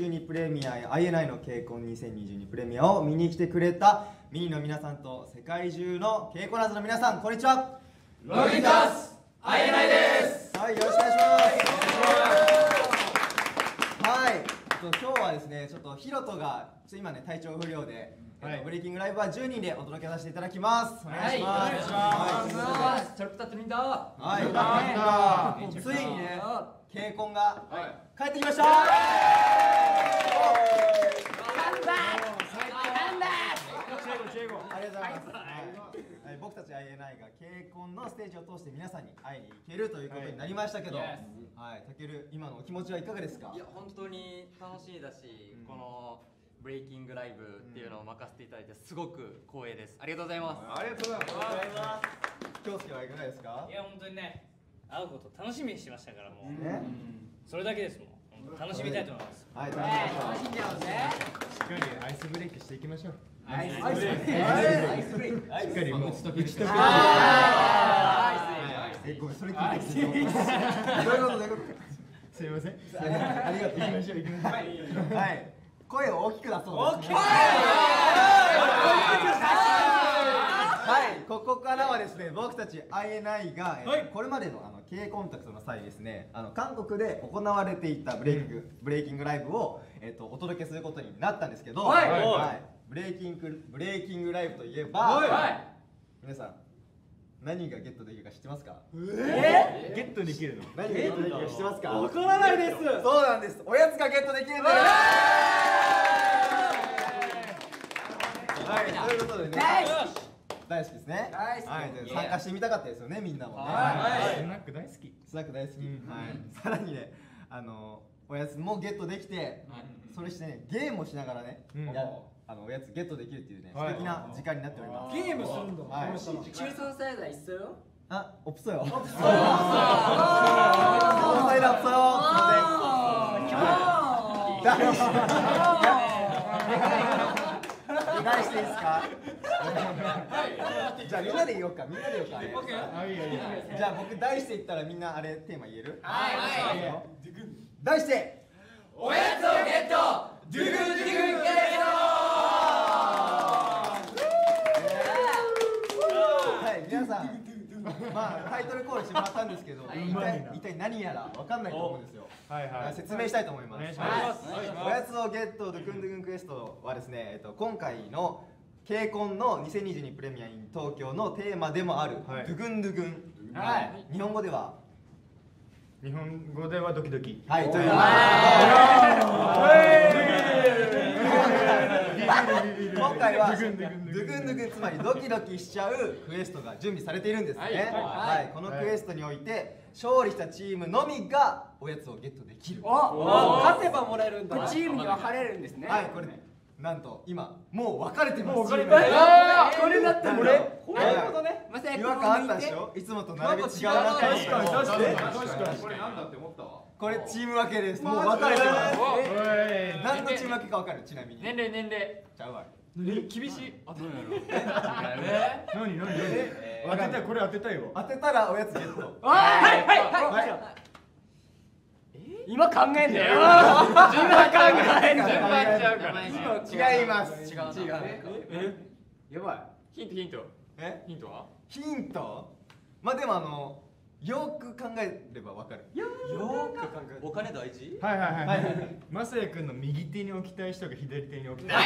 2022プレミア INI の KCON 2022プレミアを見に来てくれたミニの皆さんと世界中の KCONers の皆さん、こんにちは。 ロギタス INI です。 はい、よろしくお願いします。はい、今日はですね、ちょっとヒロトが今ね体調不良で、ブレイキングライブは10人でお届けさせていただきます。お願いします。 お願いします。チャルプタットリンダー。 はい、ついにね、KCON が帰ってきました。ありがとうございます。僕たち INI が KCON のステージを通して皆さんに会いに行けるということになりましたけど、はい、たける、今のお気持ちはいかがですか？ いや、本当に楽しいだし、このブレイキングライブっていうのを任せていただいてすごく光栄です。ありがとうございます。 ありがとうございます。 京介はいかがですか？ いや、本当にね、会うこと楽しみにしてましたから、もう、 ね、 それだけですもん。楽しみたいと思います。 はい、 楽しんじゃおうぜ。 しっかりアイスブレイクしていきましょう。 アイスブレイク。 しっかりもう打ち解ける。 ごめん、それ聞いてきて。どういうこと？ すみません。 ありがとう。 行きましょう、行きましょう。 はい、声を大きく出そう。 大きい。 はい、ここからはですね、僕たち INI がこれまでのKコンタクトの際ですね、韓国で行われていたブレイキングライブをお届けすることになったんですけど、ブレイキングライブといえば、皆さん何がゲットできるか知ってますか？ ゲットできるの？ 何がゲットできるか知ってますか？ わからないです。 そうなんです。おやつがゲットできるんです。はい、ということでね、大好きですね。はい、参加してみたかったですよね、みんなもね。 スナック大好き。 スナック大好き。はい。さらにね、おやつもゲットできて、それしてね、ゲームをしながらね、おやつゲットできるっていうね、素敵な時間になっております。 ゲームするんだ。 はい。 中層サイダー있어요？ あ、없어요。 없어요。 사이다 없어요。返していいですか？じゃあみんなで言おうか、みんなで言おうか。じゃあ僕題して言ったらみんなあれテーマ言える？ はい。 題しておやつをゲット。ドゥグンドゥグンゲット。 はい、皆さん、まあタイトルコールしてもらったんですけど、一体何やらわかんないと思うんですよ。説明したいと思います。おやつをゲットドゥクンドゥクンクエストはですね、今回のKCONの2022プレミア in 東京のテーマでもあるドゥクンドゥクン。日本語ではドキドキ。 はい、という今回はドゥクンドゥクン、つまりドキドキしちゃうクエストが準備されているんですね。はい、このクエストにおいて勝利したチームのみがおやつをゲットできる。 勝てばもらえるんだ。 チームに分かれるんですね。 はい、これなんと今もう分かれてます。 これだったの？これなるほどね。 違和感あったでしょ？いつもと並び違うな。確かに。 これなんだって思ったわ。 これチーム分けです。もう分かれてます。何のチーム分けか分かる？ちなみに。 年齢。 ちゃうわ。 厳しい。 何？当てたい、これ当てたいわ。 当てたらおやつゲット。 今考えんだよ。違います。 違う。 やばい。ヒント。 ヒント？まあでもよく考えればわかる。 お金大事？ はい。マサヤ君の右手に置きたい人が左手に置きたい。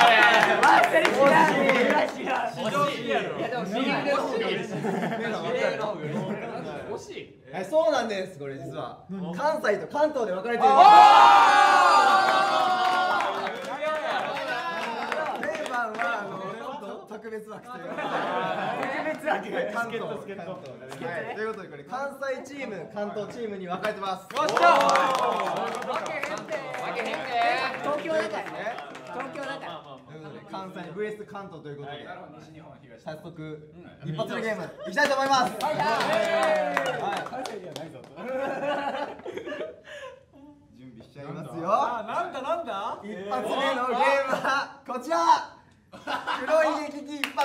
惜しい。 そうなんです。これ実は関西と関東で分かれてる。メンバーは特別枠ということで。関東ということで、これ関西チーム、関東チームに分かれてます。 東京だからね。 関西 VS 関東ということで、早速一発目ゲームいきたいと思います。準備しちゃいますよ。 なんだ。 一発目のゲームはこちら。黒い激技一発。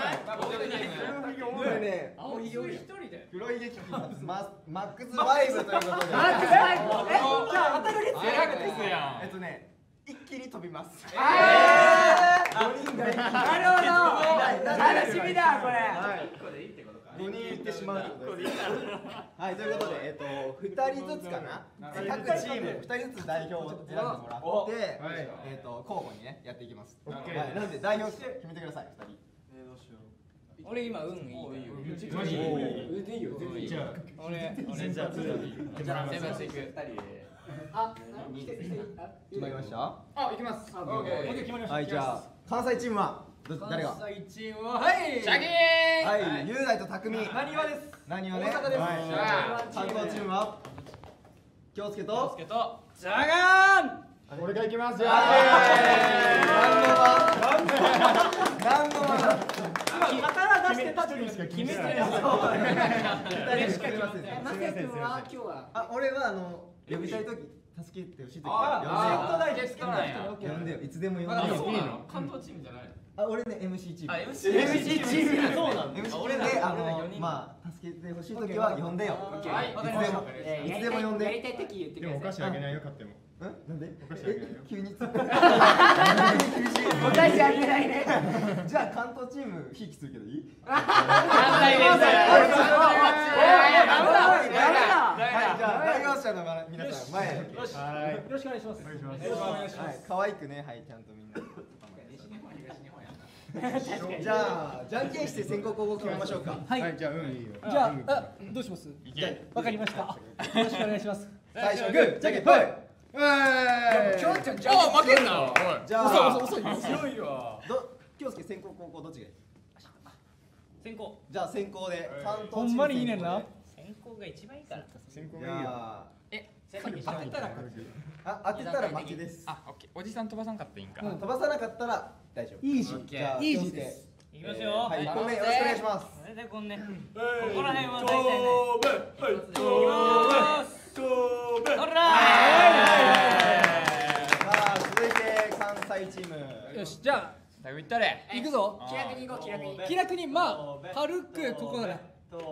これね、黒い劇マックス5ということで。 じゃあ当たる率デラックスやん。 一気に飛びます。 なるほど。楽しみだこれ。 5人いってしまうってことです。はい、ということで、2人ずつかな、各チーム2人ずつ代表を選んでもらって、交互にね、やっていきます。なので、代表決めてください、2人。 俺今運いい。 マジいいよ。 じゃあ俺じゃあ全部していく。 決まりました？ あ、行きます。 はい、じゃあ、関西チームは誰が？ 関西チームははいシャキーン。 はい、雄大と匠。 なにわです。 なにわね。 大阪です。 関東チームは京介とジャガーン。 俺が行きますよ。 何度も今刀出してた一人しか決めて決めてない。 誰しか決めません。 マセ君は今日はあ、俺は呼びたいとき助けてほしいとき呼んでよ。いつでも呼んでよ。 いいの？ 関東チームじゃない。 あ、俺ね MC チーム。 MC チームそうなんだ。 MC でまあ助けてほしいときは呼んでよ。 はい、 いつでも呼んで。 やりたい時言ってでもお菓子あげないよ、買っても。 なんで？ お菓子あげないよ。 急に。 お菓子あげないね。 じゃあ関東チームひいきするけどいい？ 関西です。 はい、じゃあ代表者の皆さん前へ。 よろしくお願いします。 はい、可愛くね、はい、ちゃんとみんな。じゃあ、じゃんけんして先攻後攻決めましょうか。 はい、じゃあいいよ。 じゃあどうします？わかりました。よろしくお願いします。 最初グー、じゃんけんぽい。 今日ちゃんじゃん負けんな。 じゃあ、 遅い強いわ。 京介先攻後攻どっちがいい？ 先行。 じゃあ先攻で関東チーム。 ほんまにいいねんな。 先行が一番いいから。 じ先行がいいよ。 ゃ先にあ、当てたら負けです。 あ、オッケー。おじさん飛ばさんかったらいいんか。 飛ばさなかったら大丈夫。 イージー。 じゃあ、 イージーです。 いきますよ。 はい、1本目よろしくお願いします。 それでこんね。ここら辺は大体ね。いきます。ほらさあ、続いて関西チーム。 よし、じゃだいぶいったれ。 あ行くぞ。 気楽に行こう気楽に。 気楽にまあ軽くここだね。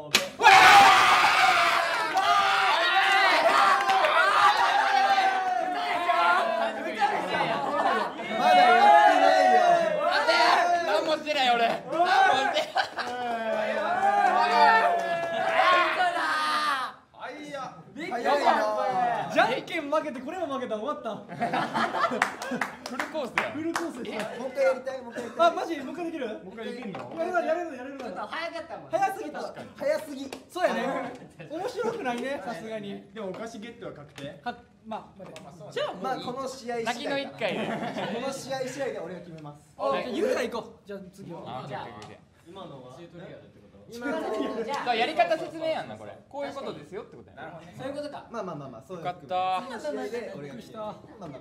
まだやってないよ。 何もしてない俺。何もして早いな。 じゃんけん負けてこれも負けたら終わった。 フルコースだよ。 フルコースです。 もう一回やりたい、もう一回やりたい。 あ、マジもう一回できる？ もう一回できんの？ やれる。 ちょっと早かったもん。 早すぎた。 早すぎ。 そうやね。面白くないね、さすがに。 でもお菓子ゲットは確定。 まあ待って。 じゃあまあこの試合次第かな。 泣きの一回で。 この試合次第で俺が決めます。 あ、じゃあゆうから行こう。じゃあ次は。 あ、じゃあ。 今のは。 じゃあやり方説明やんなこれ。こういうことですよってことやな。 そういうことか。 まあ、そういう。 よかった次の試合で俺が決めます。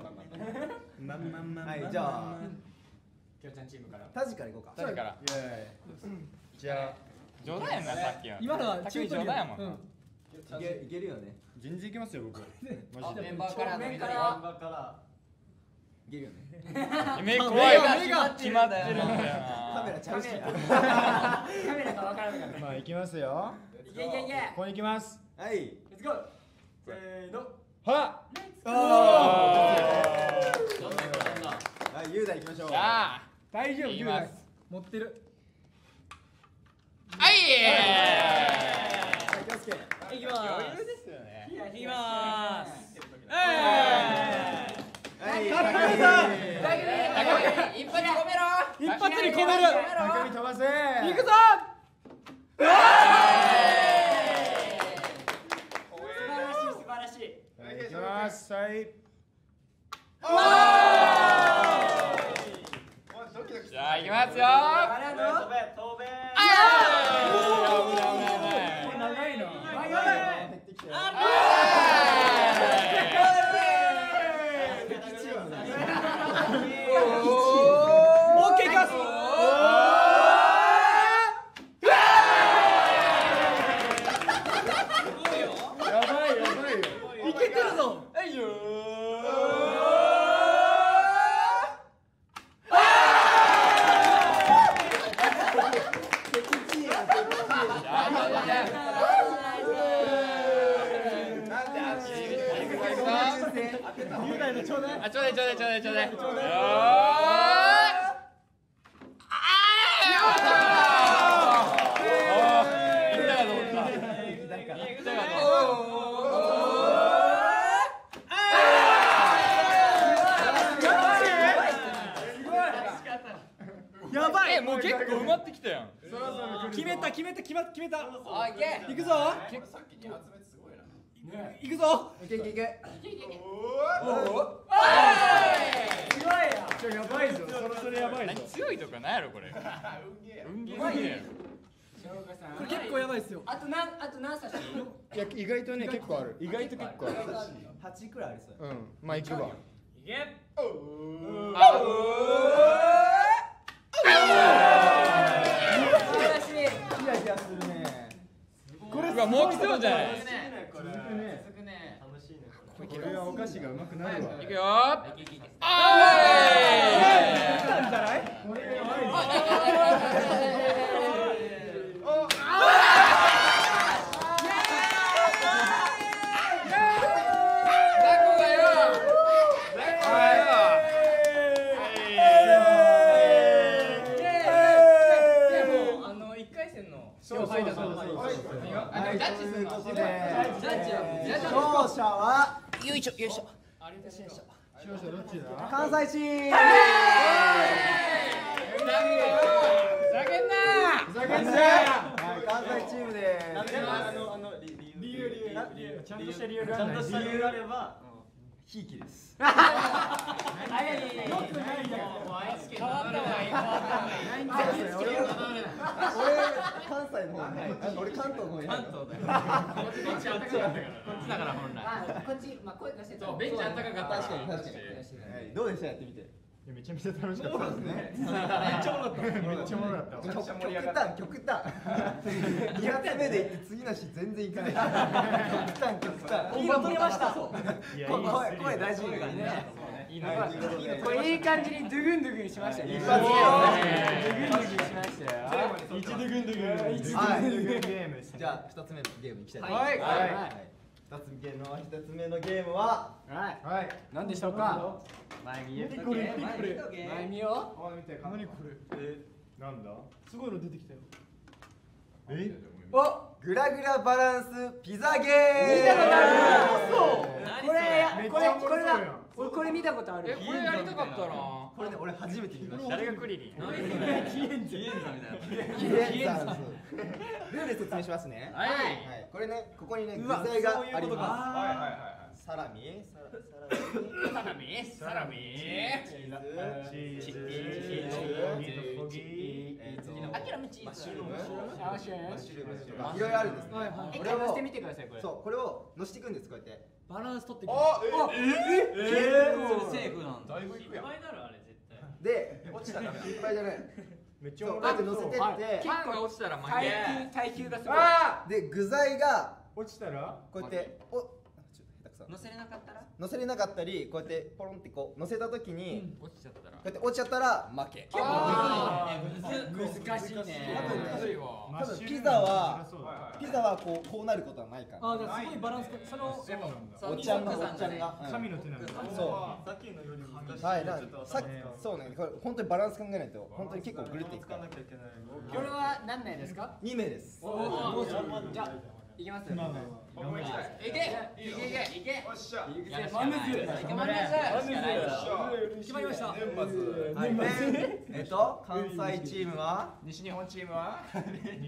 まあ。はい、じゃあ、 きょうちゃんチームから。 タジから行こうか。 誰から。 じゃあ冗談やんなさっきは。 今のは中途冗談やもん。 いけるよね。 全然いけますよ僕。マジで。 メンバーからメンバーからいけるよね。 目怖いわ。 目が決まってるんだよな。 カメラちゃうし。 カメラがわからなかった。 まあいきますよ。 いけいけいけ。 ここに行きます。 はい。 レッツゴー。せーの。 ははい、雄大行きましょう。 じゃあ。 大丈夫。 いきます。 持ってる。 はい。 気をつけ。 いきます。 余裕ですよね。 いきます。 はい。 一発込めろ。 一発に込める。 高み飛ばせ。 行くぞ。 素晴らしい。 はい行きます。はい。 じゃあ行きますよ。 長いな。 減ってきて。 オッケーいきます。 やばいよ。 いけてるぞ。 なんでちょうだい。 あ、ちょうだいちょうだいちょうだいちょうだい。 やばい。 もう結構埋まってきたやん。 決めた。 あ、いけ。 行くぞ。行くぞ。 いけいけいけ。 やばいぞ。それやばいぞ。 何強いとかなんやろこれ。運ゲーすぎるやろ。 これ結構やばいっすよ。 あと何冊いや意外とね結構ある。意外と結構ある。 8くらいありそう。 うん。まあ行くわ。 ヒヤヒヤするね。 うわ、もう来そうじゃない。 これはお菓子がうまくなるわ。 いくよー。あなんじゃない？ 勝者はよいしょよいしょ。 関西チーム。 ふざけんな関西チームです。 理由ちゃんとした理由があればひいきです。 変わった俺関西の方に俺関東の方に関東だよ。こっちあったかかったから。こっちだから本来。 こっち声出してた。 ベンチあったかかった。 確かにどうでしたやってみて。 めちゃめちゃ楽しかったですね。 めっちゃおもろかった。 めっちゃおもろかった。 極端2発目で行って次の日全然行かない。極端今取れました。 声大事だからね。 これいい感じにドゥグンドゥグンしましたね。 一発目ドゥグンドゥグンしましたよ。 一ドゥグンドゥグン。一ドゥグンドゥグンゲーム。 じゃあ2つ目のゲームいきたいと思います。2つ目のゲームは何でしょうか。前見よ。 これ前見よ。 何これ？なんだ？ すごいの出てきたよ。 グラグラバランスピザゲーム。 これ見たことある。 これやりたかったな。 これね俺初めて見ました。 誰がクリリン？ ルール説明しますね。 はい。 これねここにね具材があります。サラミ、チーズ、マッシュルームいろいろあるんですね。 一回乗せてみてくださいこれ。 そうこれを乗せていくんですこうやって。 バランス取ってくる。 セーフなんだ。だいぶいくやん。 で落ちたら失敗じゃない。 めっちゃそうこうやって乗せてってパンが落ちたら負け。 耐久がすごい。 で具材が落ちたらこうやって乗せれなかったら？ 乗せれなかったりこうやってポロンってこう乗せた時に落ちちゃったら。 こうやって落ちちゃったら負け。 難しいね。 多分ピザはこうなることはないから。 あ、だからすごいバランスがそのおっちゃんが神の手なんだ。 そうさっきのより難しい。 はいそうねこれ本当にバランス考えないと本当に結構ぐるっていくから。 これは何名ですか 2名です。 じゃあいきます。 いけ。 決まりました。 関西チームは西日本チームはリ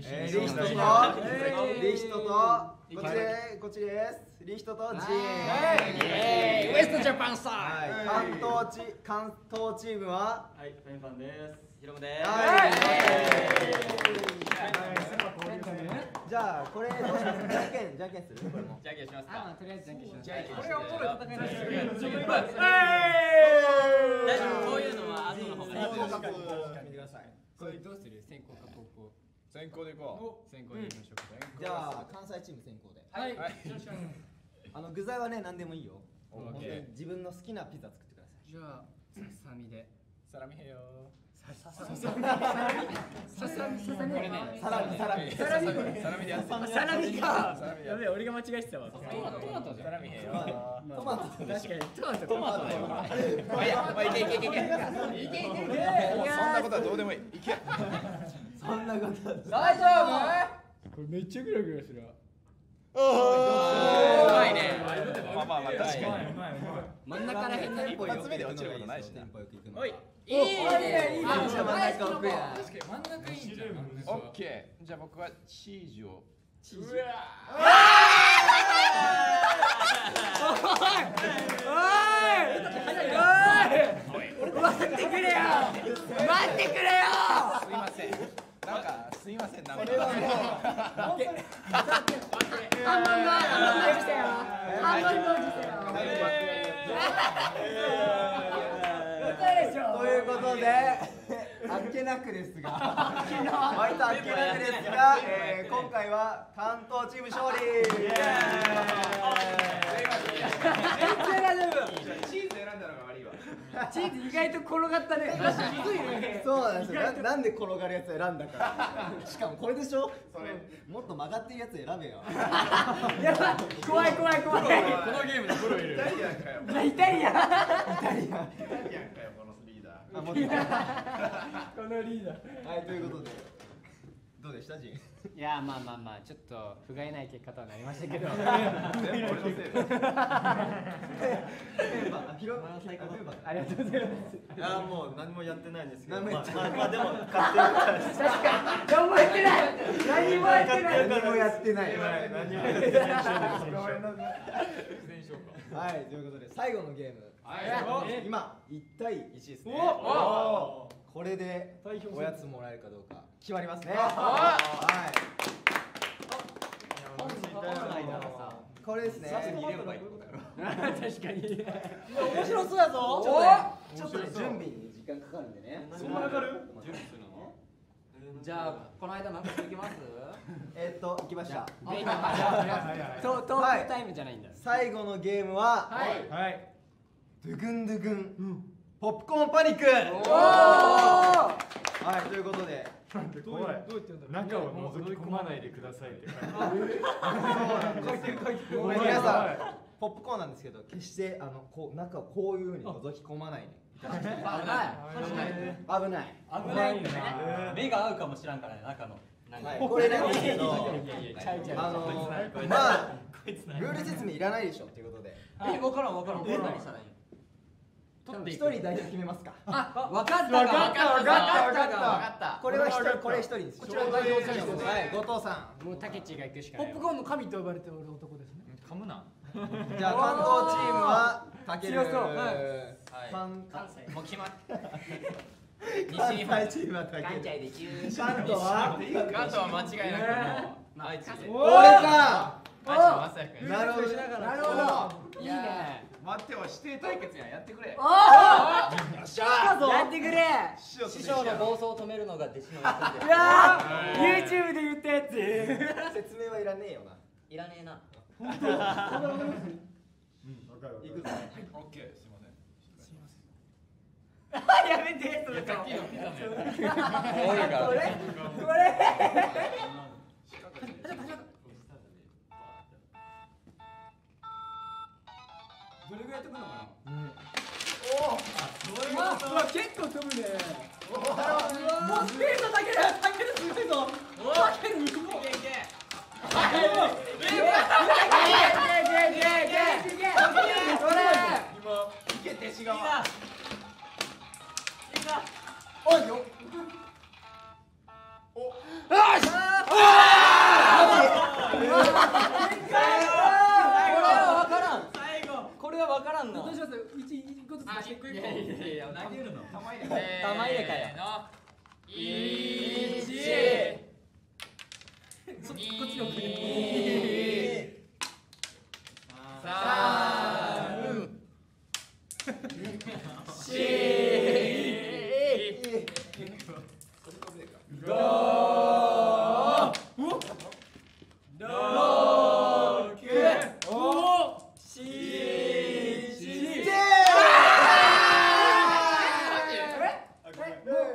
ヒトとこっちです。リヒトとジーン。 ウエストジャパンさん。 関東チームははい、フェンファンです。ヒロムです。 じゃあこれどうします？じゃんけんする？これも。 じゃんけんしますか。 とりあえずじゃんけんします。 これはおもろい戦いなんですよ。 大丈夫、こういうのは後の方がいい。 見てください。 これどうする？先行か後攻。 先行でいこう。先行でいきましょう。 じゃあ関西チーム先行で。 はい。 具材はね何でもいいよ。本当に自分の好きなピザ作ってください。 じゃあサラミで。 サラミへよ。 これね、 サラミでやってた。 サラミか。やべえ、俺が間違えてたわ。 トマトじゃん。サラミへよ。 トマト確かにトマトだよ。まあいや、まあいけ。そんなことはどうでもいい。いけ。 そんなこと大丈夫？ これめっちゃグラグラするわ。 うまいね。まあ確かに。 真ん中らへんに一発目で落ちることないしな。 おい。 いいね。 真ん中置くやん。 確かに真ん中いいんじゃん。オッケー。じゃあ僕はチーズを。 おい。待ってくれよ。 すいません。なんかすいません。なんか。 半分のしたよ。半分のしたよ。 ということで、あっけなくですが、割とあっけなくですが、今回は関東チーム勝利。 チーズ選んだのが悪いわ。 チーズ意外と転がったね。 そうなんですよ。なんで転がるやつ選んだか。しかもこれでしょ。それもっと曲がってるやつ選べよ。 やばい、怖い。 このゲームでプロいる。イタリアンかよ。 イタリアンかよこのリーダー。 このリーダー。 はい、ということで、どうでしたジン？ いやまあちょっと不甲斐ない結果とはなりましたけど。 全部俺のせいで。 ありがとうございます。 いやもう何もやってないんですけど、 何もやってまあでも勝手に確かに何もやってない。何もやってない。 何もやってない。 何もやってない。 はい、ということで最後のゲーム。今1対1ですね。これでおやつもらえるかどうか決まりますね。はい。これですね。 確かに。 面白そうやぞ。ちょっとね準備に時間かかるんでね。 そんなかかる？ 準備するの？じゃあこの間なんかできます？ 行きました。 トークタイムじゃないんだ。 最後のゲームはドゥグンドゥグンポップコーンパニック。はい、ということで。 怖い。中を覗き込まないでくださいって書いて皆さんポップコーンなんですけど、決してこう中をこういう風に覗き込まないで。危ない。 目が合うかもしらんからね、中の。 これなんですけど、まあルール説明いらないでしょっていうことで。 分からん。何したらいいの？ 一人代表決めますか。 分かった。 これはこれ一人です。こちら代表選手です。はい、後藤さん。 もうタケチが行くしかない。 ポップコーンの神と呼ばれておる男ですね。 噛むな。 じゃあ関東チームはたける。 強そう。 関西。もう決まった。 関西チームはたける。関東は間違いなく愛知で。 俺か。 なるほど。 いいね。 待っては指定対決やん、やってくれ。 やってくれ。 師匠の暴走を止めるのが弟子の役目です。 うわー YouTube で言ったやつ。 説明はいらねえよな。 いらねえな。 わかる。 いくぞ。 オッケー、すいません。 やめてそれ。 さっきのピザのやこれ。 どれぐらい飛ぶのかな？ 結構飛ぶね。もうスピードだけだ。たけるすごいぞ。たけるすごい。いけ。 おいよ。 これは分からんな。 どうします？一個ずつ出して。 いや、投げるの。玉入れかよ。 こっちの国。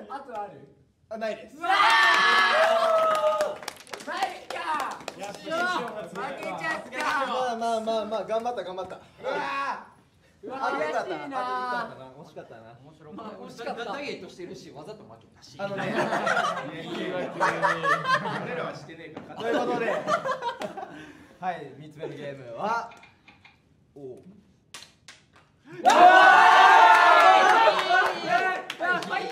あとある？ あ、ないです。 ないか。 やっぱ師匠が負けちゃった。 まあ頑張った。 うわ悔しいな。 惜しかったな。 面白まあかっ惜しかった。 ダゲットしてるしわざと負けたし。 あのね。 俺らはしてねえからということで、はい、3つ目のゲームは。おお。 入った。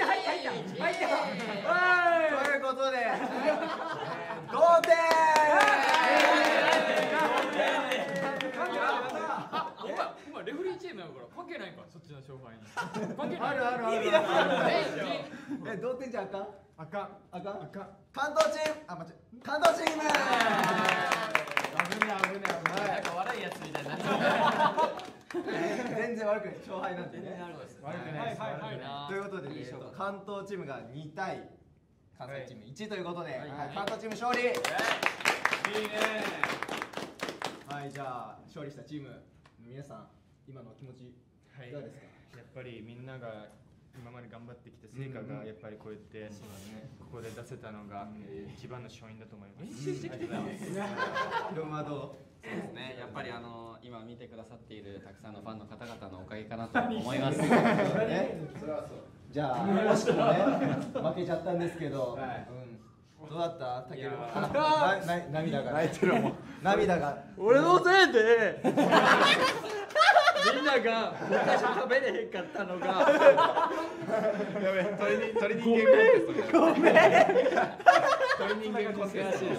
ということで、同点。 お前レフリーチームやから関係ないんか、そっちの勝敗に。関係ない。 ある。同点じゃあかん。関東チーム、関東チーム。 なんか悪いやつみたいになっちゃ全然悪くない、勝敗なんてね。 悪くないです。 ということで、関東チームが2対関西チーム1ということで、関東チーム勝利。いいね。はい、じゃあ勝利したチーム皆さん、今のお気持ちいかがですか？ やっぱりみんなが今まで頑張ってきた成果がやっぱりこうやってここで出せたのが一番の勝因だと思います。 ヒロムはどう？ そうですね。やっぱり今見てくださっているたくさんのファンの方々のおかげかなと思います。 じゃあ惜しくもね負けちゃったんですけど、どうだった？たける。涙が。泣いてるもん。涙が。 俺のせいでみんなが昔食べれへんかったのがやべ、鳥人間コンテスト。ごめん。鳥人間コンテスト。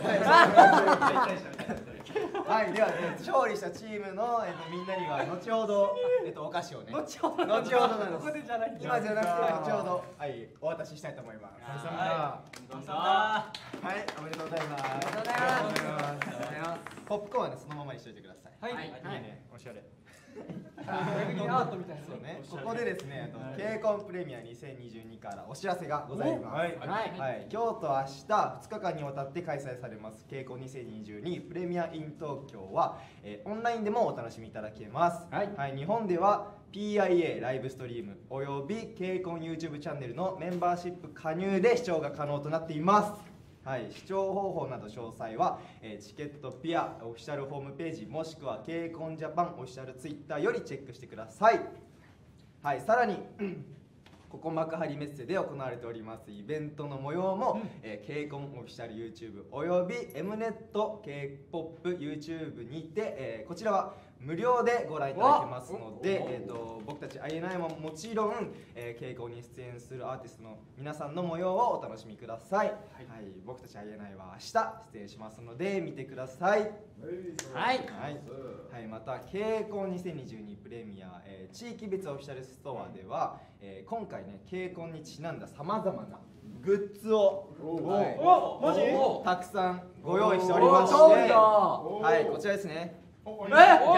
はい、ではね、勝利したチームのみんなには後ほどお菓子をね。後ほどなんです。ここでじゃない。今じゃなくて後ほどお渡ししたいと思います。はい、おめでとうございます。ポップコーンはねそのままにしておいてください。 はい。 いいね、おしゃれ。 アートみたいな。 そうね。ここでですね、KCONプレミア2022からお知らせがございます。はい。今日と明日2日間にわたって開催されます KCON 2022プレミア in 東京は、オンラインでもお楽しみいただけます。はい。日本では PIA ライブストリームおよび KCON YouTube チャンネルのメンバーシップ加入で視聴が可能となっています。はい、視聴方法など詳細は、チケットピアオフィシャルホームページもしくは KCON Japan オフィシャルツイッターよりチェックしてください。はい、さらにここ幕張メッセで行われておりますイベントの模様も、KCON オフィシャル YouTube および Mnet K-POP YouTube にて、こちらは無料でご覧いただけますので、僕たち INI ももちろん、KCON に出演するアーティストの皆さんの模様をお楽しみください。はい、僕たち INI は明日出演しますので見てください。はい、また KCON 2022プレミア、地域別オフィシャルストアでは、今回ね KCON にちなんださまざまなグッズをたくさんご用意しておりまして、はい、こちらですね。すごい。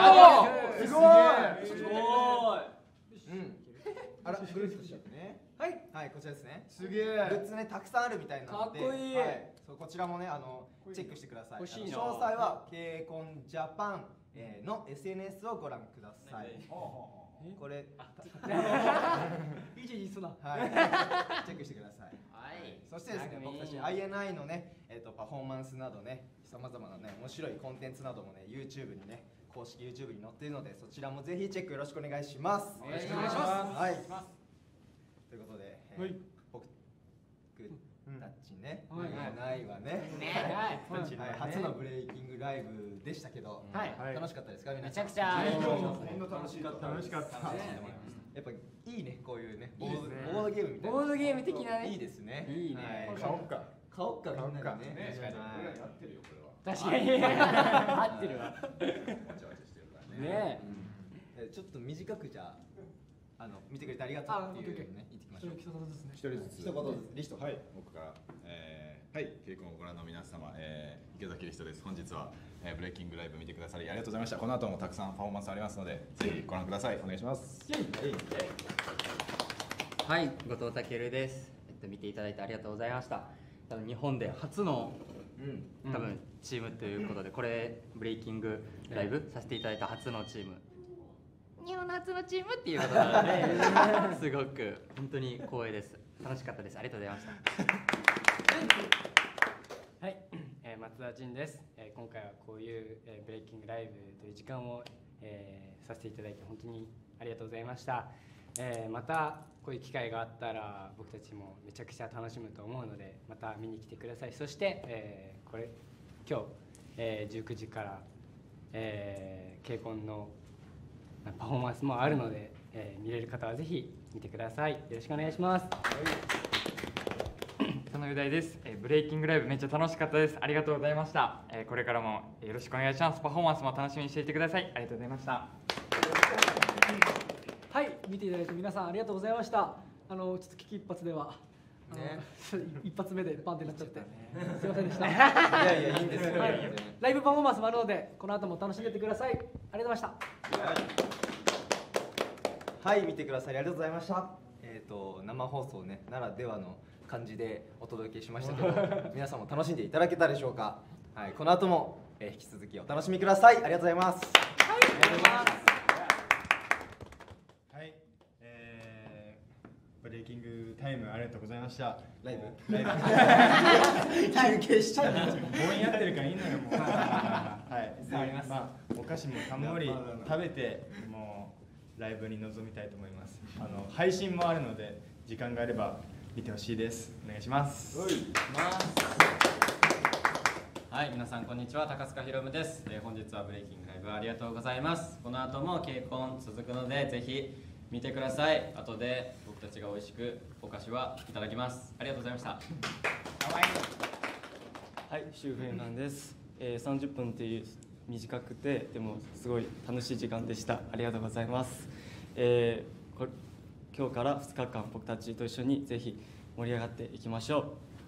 あら、グループしちゃってね。はい、こちらですね。すげえ。グッズね、たくさんあるみたいなので、かっこいい。こちらもね、チェックしてください。詳細は KCON Japan の SNS をご覧ください。これ、 いちいちすな。 はい、チェックしてください。そしてですね、僕たち INI のね、パフォーマンスなどね、さまざまなね、面白いコンテンツなどもね、YouTube にね、公式 YouTube に載っているので、そちらもぜひチェックよろしくお願いします。よろしくお願いします。はい。ということで、僕たちね、INI はね、初のブレイキングライブでしたけど、楽しかったですか？ めちゃくちゃ楽しかった。 やっぱいいね、こういうね、ボードゲームみたいな。 ボードゲーム的なね。 いいですね。 いいね。 買おっかみんなでね。 確かに。合ってるよこれは。 確かに。合ってるわ。ねえ。ちょっと短くじゃあ見てくれてありがとうっていうね言ってきましょう。 一人ずつリスト。 はい、僕からはい、KCONをご覧の皆様、池崎リストです。本日はブレイキングライブ見てくださりありがとうございました。この後もたくさんパフォーマンスありますので、ぜひご覧ください。お願いします。 はい、後藤健です。見ていただいてありがとうございました。多分日本で初の多分チームということで、これブレイキングライブさせていただいた初のチーム日本初のチームっていうことなので、すごく本当に光栄です。楽しかったです。ありがとうございました。 はい、松田仁です。今回はこういう、ブレイキングライブという時間を、させていただいて本当にありがとうございました。またこういう機会があったら僕たちもめちゃくちゃ楽しむと思うので、また見に来てください。そして、今日、19時から、KCONのパフォーマンスもあるので、見れる方はぜひ見てください。よろしくお願いします。 佐野雄大です。ブレイキングライブめっちゃ楽しかったです。ありがとうございました。これからもよろしくお願いします。パフォーマンスも楽しみにしていてください。ありがとうございました。 はい、見ていただいて皆さんありがとうございました。ちょっと危機一髪では、一発目でバンってなっちゃって、すいませんでした。いやいいんですよ。 ライブパフォーマンスもあるので、この後も楽しんでってください。ありがとうございました。 はい、見てくださりありがとうございました。生放送ねならではの感じでお届けしましたけど、皆さんも楽しんでいただけたでしょうか。はい、この後も、引き続きお楽しみください。ありがとうございます。 はい、ありがとうございます。 はい、ブレイキングタイムありがとうございました。 ライブ休憩しちゃう。応援やってるからいいのよもう。はい。まあお菓子もたんまり食べてもうライブに臨みたいと思います。配信もあるので時間があれば見てほしいです。お願いします。 はい、皆さんこんにちは、高塚ひろむです。本日はブレイキングライブありがとうございます。この後もKCON続くのでぜひ見てください。後で僕たちが美味しくお菓子はいただきます。ありがとうございました。 はい、シュウフェンランです。30分っていう短くてでもすごい楽しい時間でした。ありがとうございます。今日から2日間僕たちと一緒にぜひ盛り上がっていきましょう。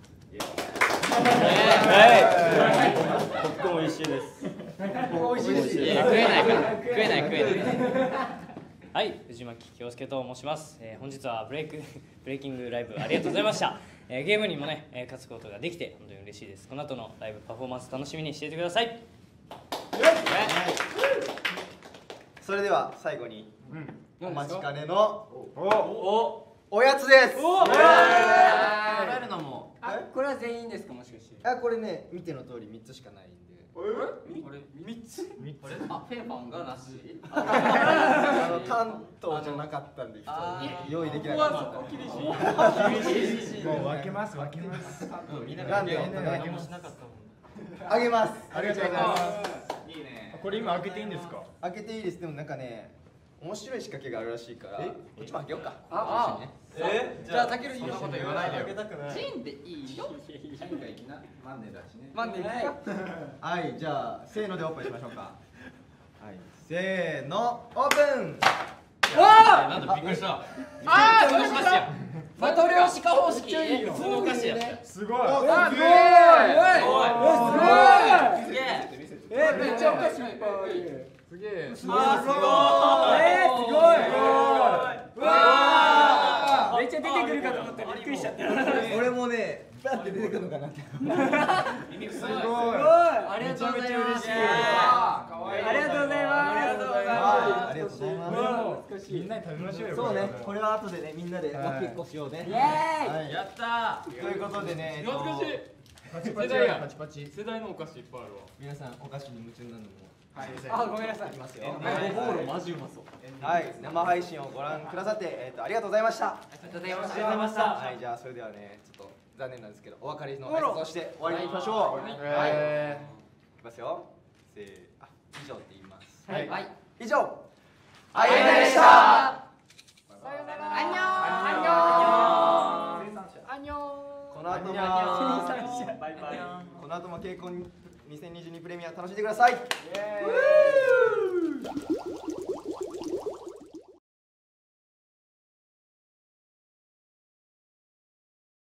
ポップコーン美味しいです。 美味しいです。 食えないから食えない。 はい、藤巻京介と申します。本日はブレイキングライブありがとうございました。ゲームにもね、勝つことができて本当に嬉しいです。この後のライブパフォーマンス楽しみにしていてください。 それでは最後にお待ちかねのおやつです。 もらえるのも。これは全員ですか、もしかして。 これね見ての通り3つしかないんで。 3つ？あ、フェーパンがなし。 関東じゃなかったんで用意できなかった。 もう分けます。 なんであげます。ありがとうございます。 いいね。これ今開けていいんですか？ 開けていいです。でもなんかね面白い仕掛けがあるらしいからこっちも開けようか。 じゃあたける今こと言わないでよ。 ジンでいいよ。 マンネだしね。マンネいくか。はい、じゃあせーのでオープンしましょうか。はい、せーのオープン。 なんだびっくりした。 そのお菓子や。マトリョーシカ方式。 そのお菓子やった。 すごい。 めっちゃお菓子いっぱいある。 すげえ。 すごい。 めっちゃ出てくるかと思ってびっくりしちゃった。 俺もねバッて出てくるのかなって。 すごい。ありがとうございます。 ありがとうございます。 ありがとうございます。 みんなで食べましょうよ。 そうね、これは後でねみんなで分けっこしようね。 やったー。 ということでね、 懐かしい。 世代や。パチパチ。 世代のお菓子いっぱいあるわ。 皆さんお菓子に夢中なのも。 あ、ごめんなさい。 いきますよ。 マジうまそう。 はい、生配信をご覧くださってありがとうございました。 ありがとうございました。 はい、じゃあそれではねちょっと残念なんですけどお別れの挨拶をして終わりにしましょう。はい。いきますよ。以上って言います。 はい。 以上。あいなでした。 さよなら。アンニョン。アンニョン。 この後もこの後もKCON2022プレミア楽しんでください。